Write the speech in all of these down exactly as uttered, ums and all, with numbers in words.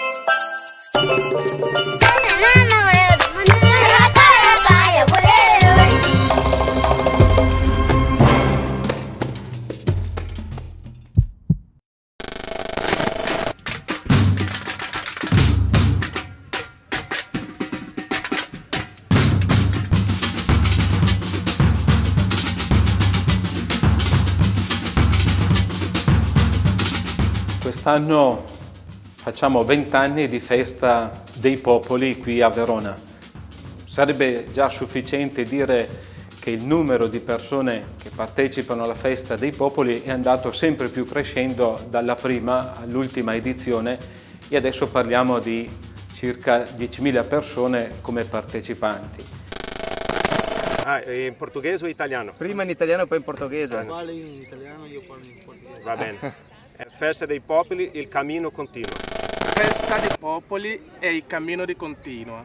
Quest'anno facciamo vent'anni di festa dei popoli qui a Verona. Sarebbe già sufficiente dire che il numero di persone che partecipano alla festa dei popoli è andato sempre più crescendo dalla prima all'ultima edizione e adesso parliamo di circa diecimila persone come partecipanti. Ah, in portoghese o italiano? Prima in italiano, poi in portoghese. Parli in italiano, io parlo in portoghese. Va bene. È festa dei popoli, il cammino continua. Festa dei popoli e il cammino di continua.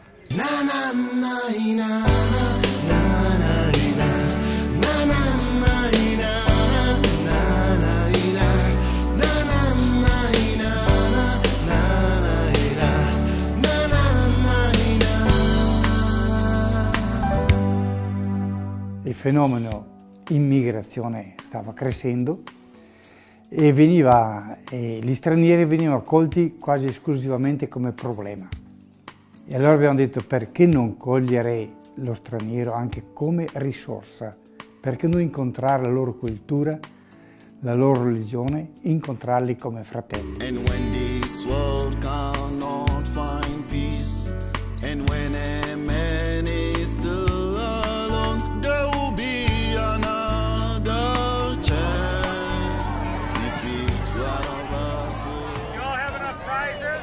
Il fenomeno immigrazione stava crescendo e veniva, e gli stranieri venivano accolti quasi esclusivamente come problema. E allora abbiamo detto: perché non cogliere lo straniero anche come risorsa? Perché non incontrare la loro cultura, la loro religione, incontrarli come fratelli. And when this world cannot find peace, and when a man is still alone, there will be another chance. If each one of us will... You all have enough prizes?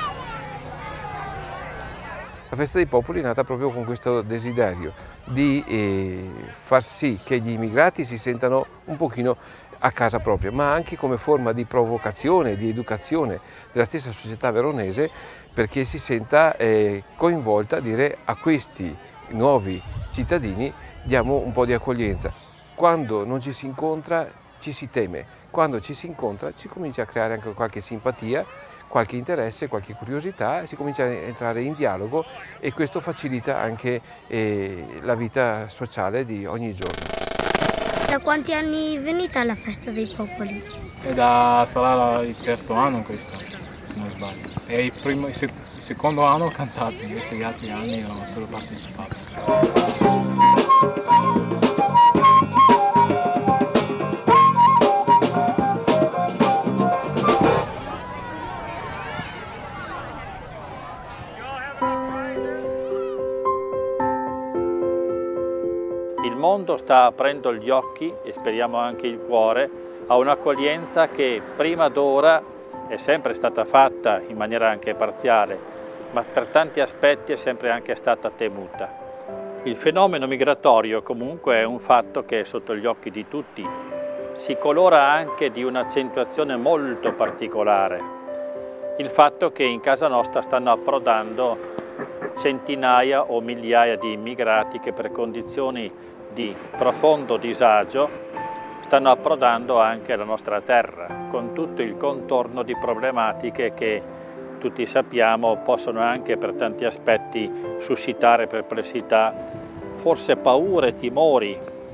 La festa dei popoli è nata proprio con questo desiderio di eh, far sì che gli immigrati si sentano un pochino a casa propria, ma anche come forma di provocazione, di educazione della stessa società veronese, perché si senta eh, coinvolta a dire: a questi nuovi cittadini diamo un po' di accoglienza. Quando non ci si incontra ci si teme, quando ci si incontra ci comincia a creare anche qualche simpatia, qualche interesse, qualche curiosità, si comincia a entrare in dialogo e questo facilita anche eh, la vita sociale di ogni giorno. Da quanti anni venite alla festa dei popoli? È da, sarà il terzo anno questo, se non sbaglio. È il, primo, il, sec, il secondo anno ho cantato, invece gli altri anni ho solo partecipato. Il mondo sta aprendo gli occhi e speriamo anche il cuore a un'accoglienza che prima d'ora è sempre stata fatta in maniera anche parziale, ma per tanti aspetti è sempre anche stata temuta. Il fenomeno migratorio comunque è un fatto che è sotto gli occhi di tutti, si colora anche di un'accentuazione molto particolare. Il fatto che in casa nostra stanno approdando centinaia o migliaia di immigrati che per condizioni di profondo disagio stanno approdando anche alla nostra terra, con tutto il contorno di problematiche che tutti sappiamo possono anche per tanti aspetti suscitare perplessità, forse paure, timori.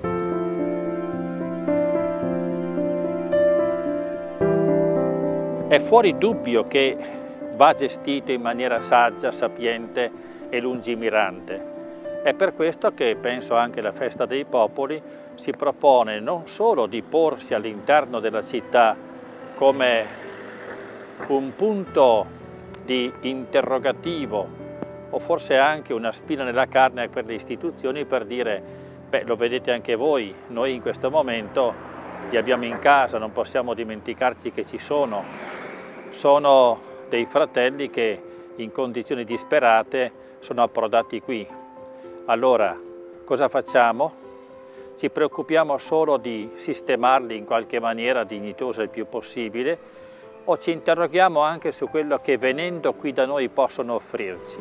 È fuori dubbio che va gestito in maniera saggia, sapiente e lungimirante. È per questo che penso anche la Festa dei Popoli si propone non solo di porsi all'interno della città come un punto di interrogativo o forse anche una spina nella carne per le istituzioni per dire: beh, lo vedete anche voi, noi in questo momento li abbiamo in casa, non possiamo dimenticarci che ci sono. Sono dei fratelli che in condizioni disperate sono approdati qui. Allora, cosa facciamo? Ci preoccupiamo solo di sistemarli in qualche maniera dignitosa il più possibile o ci interroghiamo anche su quello che venendo qui da noi possono offrirci?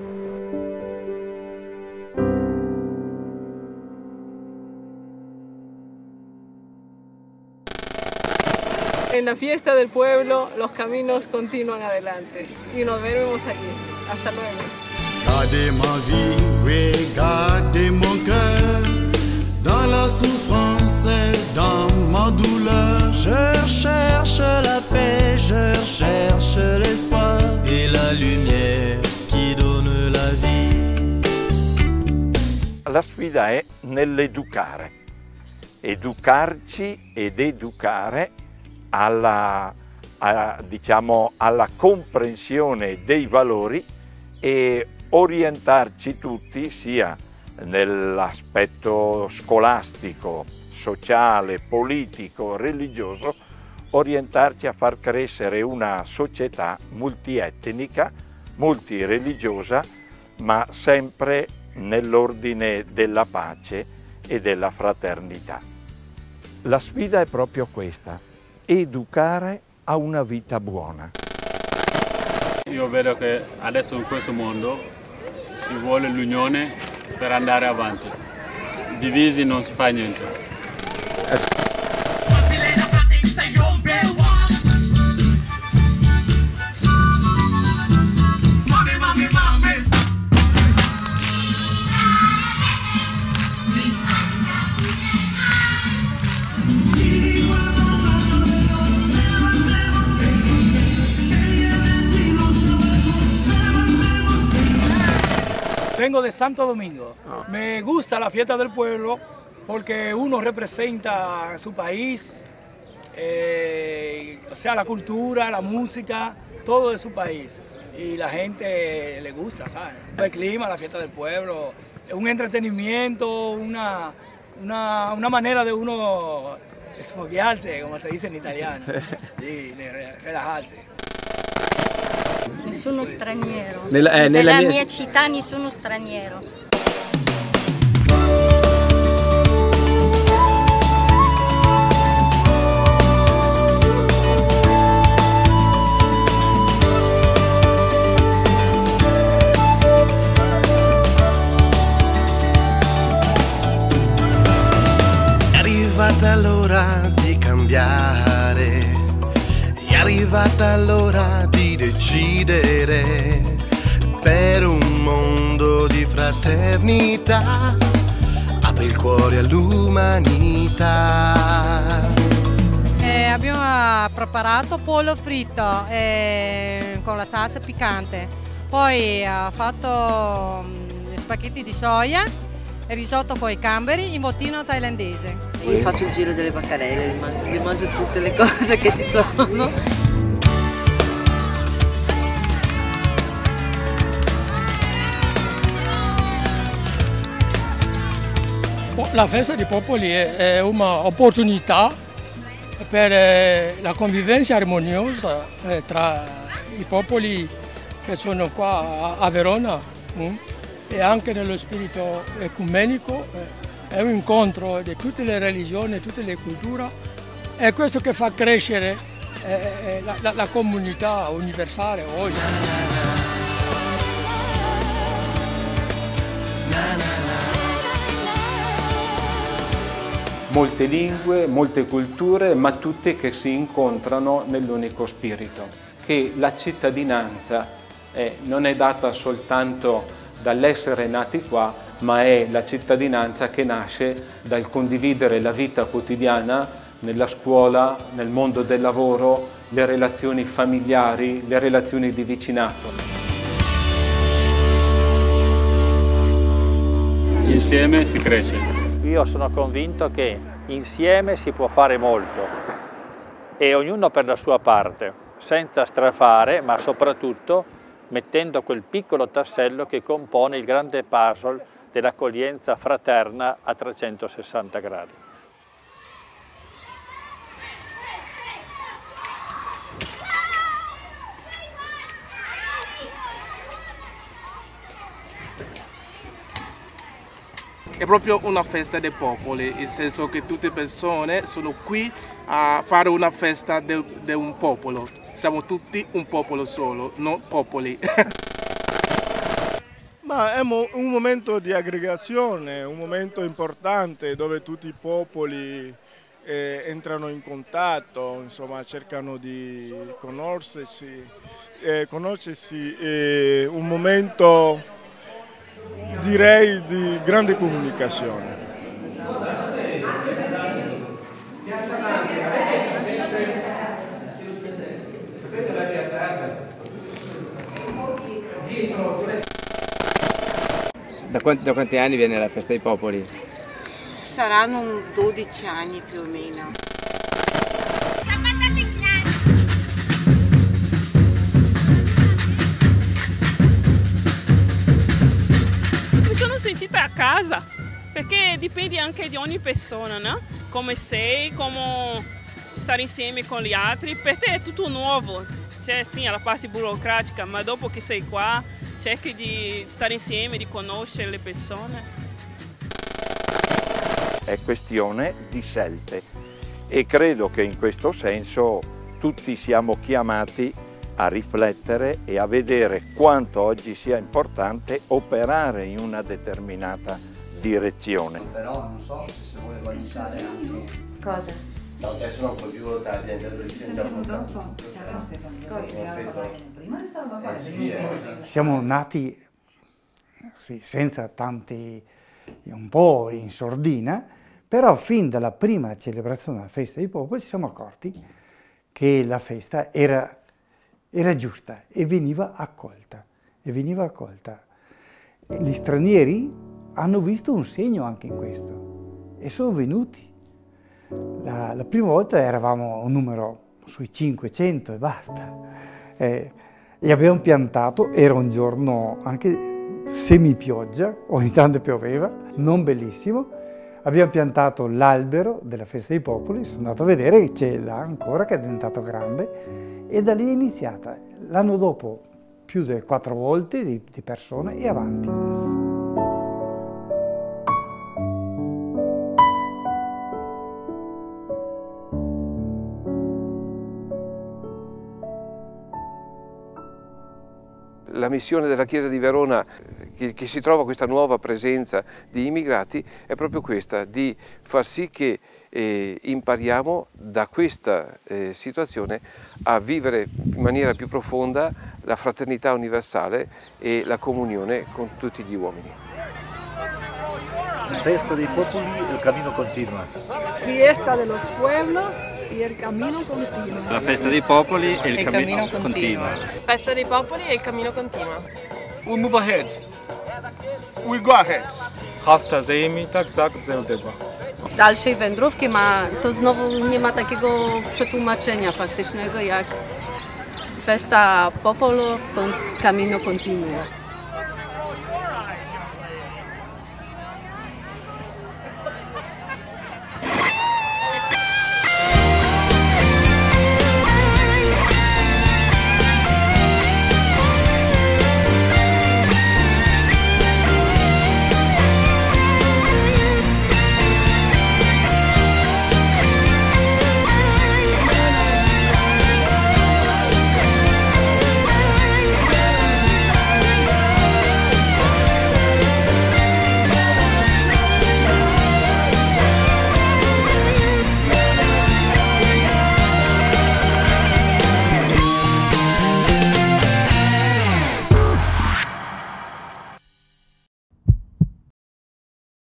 En la fiesta del pueblo los caminos continúan adelante y nos veremos allí. Hasta luego. Gardez ma vie, regardez mon cœur, dans la souffrance et dans ma douleur. Je cherche la paix, je cherche l'espoir et la lumière qui donne la vie. La sfida è nell'educare, educarci ed educare alla, a, diciamo, alla comprensione dei valori e orientarci tutti sia nell'aspetto scolastico, sociale, politico, religioso, orientarci a far crescere una società multietnica, multireligiosa, ma sempre nell'ordine della pace e della fraternità. La sfida è proprio questa, educare a una vita buona. Io vedo che adesso in questo mondo si vuole l'unione per andare avanti. Divisi non si fa niente. Vengo de Santo Domingo. Me gusta la fiesta del pueblo porque uno representa su país, eh, o sea, la cultura, la música, todo de su país. Y la gente le gusta, ¿sabes? El clima, la fiesta del pueblo, es un entretenimiento, una, una, una manera de uno sfoguearse, como se dice en italiano, sí, de relajarse. Nessuno straniero. Nella, eh, nella, nella mia... mia città nessuno straniero. È arrivata l'ora di cambiare. È arrivata l'ora di decidere per un mondo di fraternità. Apri il cuore all'umanità. Eh, abbiamo preparato pollo fritto eh, con la salsa piccante. Poi ho fatto gli spaghetti di soia e risotto con i gamberi in bottino thailandese. Io faccio il giro delle vaccarelle, li mangio, li mangio tutte le cose che ci sono. La festa dei popoli è un'opportunità per la convivenza armoniosa tra i popoli che sono qua a Verona e anche nello spirito ecumenico. È un incontro di tutte le religioni, tutte le culture, è questo che fa crescere eh, la, la, la comunità universale oggi. Molte lingue, molte culture, ma tutte che si incontrano nell'unico spirito, che la cittadinanza eh, non è data soltanto dall'essere nati qua, ma è la cittadinanza che nasce dal condividere la vita quotidiana nella scuola, nel mondo del lavoro, le relazioni familiari, le relazioni di vicinato. Insieme si cresce. Io sono convinto che insieme si può fare molto e ognuno per la sua parte, senza strafare, ma soprattutto mettendo quel piccolo tassello che compone il grande puzzle dell'accoglienza fraterna a trecentosessanta gradi. È proprio una festa dei popoli, nel senso che tutte le persone sono qui a fare una festa di un popolo. Siamo tutti un popolo solo, non popoli. Ma è un momento di aggregazione, un momento importante dove tutti i popoli eh, entrano in contatto, insomma cercano di conoscersi, eh, conoscersi eh, un momento direi di grande comunicazione. Da quanti, da quanti anni viene la Festa dei Popoli? Saranno dodici anni più o meno. Mi sono sentita a casa, perché dipende anche di ogni persona, no? Come sei, come stare insieme con gli altri. Per te è tutto nuovo, c'è sì la parte burocratica, ma dopo che sei qua cerchi di stare insieme, di conoscere le persone. È questione di scelte e credo che in questo senso tutti siamo chiamati a riflettere e a vedere quanto oggi sia importante operare in una determinata direzione. Però non so se si vuole valutare anche... Cosa? No, adesso non può più votare, niente, siamo nati sì, senza tanti, un po' in sordina, però fin dalla prima celebrazione della Festa dei Popoli ci siamo accorti che la festa era, era giusta e veniva accolta. E veniva accolta. Gli stranieri hanno visto un segno anche in questo e sono venuti. La, la prima volta eravamo un numero sui cinquecento e basta. Eh, e abbiamo piantato, era un giorno anche semi-pioggia, ogni tanto pioveva, non bellissimo. Abbiamo piantato l'albero della Festa dei Popoli, sono andato a vedere che c'è là ancora, che è diventato grande, e da lì è iniziata. L'anno dopo più di quattro volte di, di persone e avanti. La missione della Chiesa di Verona, che, che si trova questa nuova presenza di immigrati, è proprio questa, di far sì che eh, impariamo da questa eh, situazione a vivere in maniera più profonda la fraternità universale e la comunione con tutti gli uomini. Festa dei Popoli, il cammino continua. Fiesta de los pueblos y el camino continua. La Festa dei Popoli e il, il cammino, cammino continua. Festa dei Popoli e il cammino continua. We move ahead. We go ahead. Hafta zajmi, tak zak zełdeba. Dalszej wędrówki ma, to znowu nie ma takiego przetłumaczenia faktycznego jak Festa Popolo, Camino Continuo.